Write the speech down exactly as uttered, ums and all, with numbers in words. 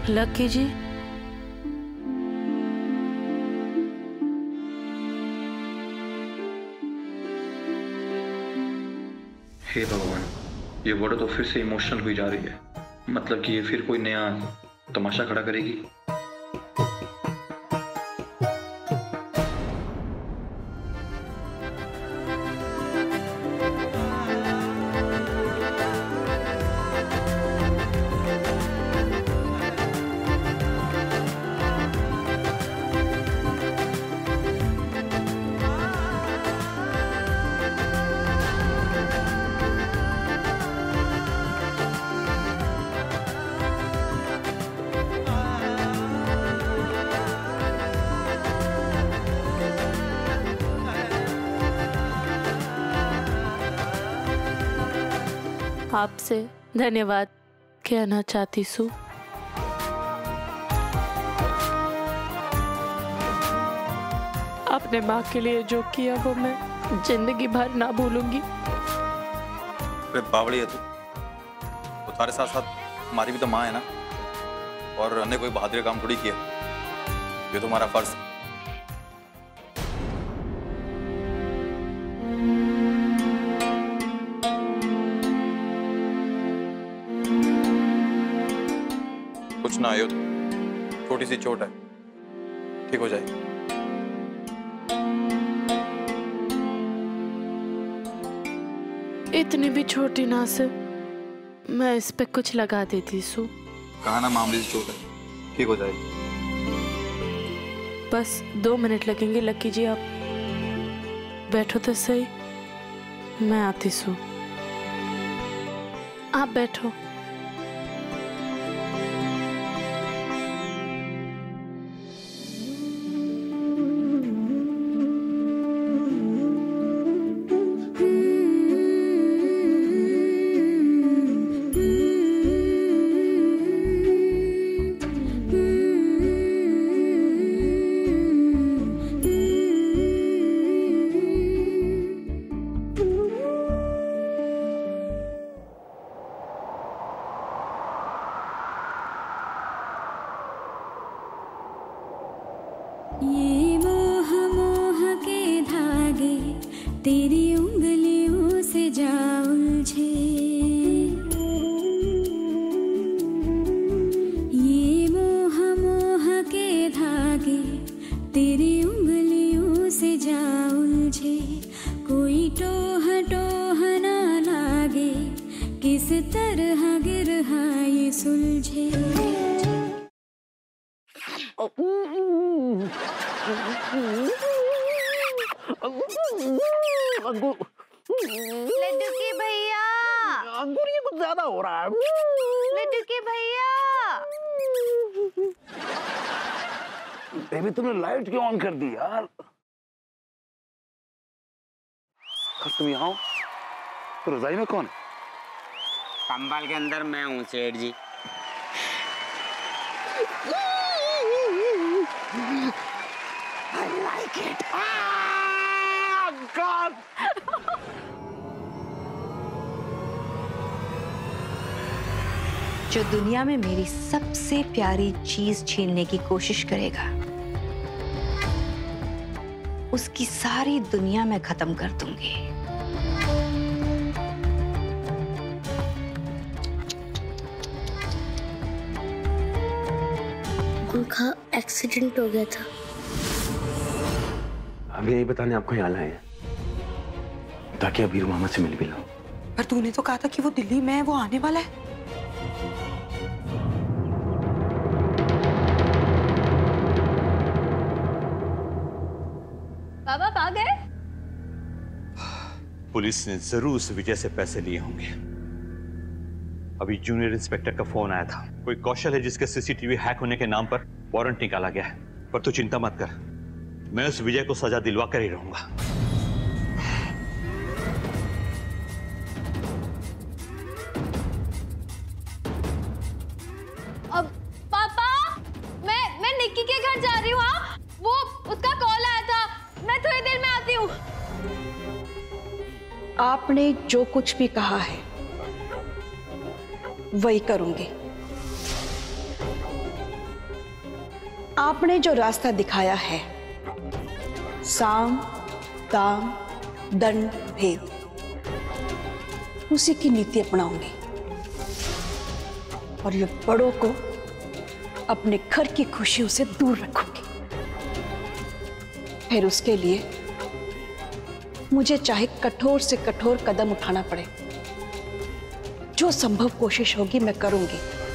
Lucky जी, हे भगवान, ये word तो फिर से इमोशनल हुई जा रही है। मतलब कि ये फिर कोई नया तमाशा खड़ा करेगी। आपसे धन्यवाद कहना चाहती हूँ। अपने माँ के लिए जो किया वो मैं जिंदगी भर ना भूलूंगी। अरे बावड़ी है तू, तो तुम्हारे साथ साथ हमारी भी तो माँ है ना, और हमने कोई बहादुरी काम थोड़ी किया, ये तुम्हारा फर्ज है। कुछ ना आयो, छोटी सी चोट है, ठीक हो जाएगी। इतनी भी छोटी ना से मैं इस पे कुछ लगा देती सू। कहा ना मामूली सी चोट है, ठीक हो जाएगी। बस दो मिनट लगेंगे लकी जी, आप बैठो तो सही, मैं आती सू। आप बैठो। ये मोह मोह के धागे तेरी उंगलियों से जा उलझे, ये मोह मोह के धागे तेरी उंगलियों से जा उलझे, कोई टोह टोह ना लागे, किस तरह गिरहा ये सुलझे। अंकुर, लड्डू के भैया, अंकुर ये कुछ ज्यादा हो रहा है। लड्डू के भैया, बेबी तुमने लाइट क्यों ऑन कर दी यार? तुम यहाँ हो तो रजाई में कौन है? कंबल के अंदर मैं हूँ सेठ जी। I like it. Ah, God. जो दुनिया में मेरी सबसे प्यारी चीज छीनने की कोशिश करेगा, उसकी सारी दुनिया मैं खत्म कर दूंगी। उनका एक्सीडेंट हो गया था। अभी यही बताने आपको यहाँ लाए हैं ताकि अबीर मामा से मिल भी लो। पर तूने तो कहा था कि वो दिल्ली में है, वो आने वाला है। बाबा आ गए? पुलिस ने जरूर उस विजय से पैसे लिए होंगे। अभी जूनियर इंस्पेक्टर का फोन आया था, कोई कौशल है जिसके सीसीटीवी हैक होने के नाम पर वारंट निकाला गया है। पर तू चिंता मत कर, मैं उस विजय को सजा दिलवा कर ही रहूंगा। अब पापा, मैं मैं निक्की के घर जा रही हूँ। हाँ, वो उसका कॉल आया था, मैं थोड़ी देर में आती हूँ। आपने जो कुछ भी कहा है वही करूंगी। आपने जो रास्ता दिखाया है, साम दाम दंड भेद, उसी की नीति अपनाऊंगी और ये बड़ों को अपने घर की खुशियों से दूर रखूंगी। फिर उसके लिए मुझे चाहे कठोर से कठोर कदम उठाना पड़े, जो संभव कोशिश होगी मैं करूंगी।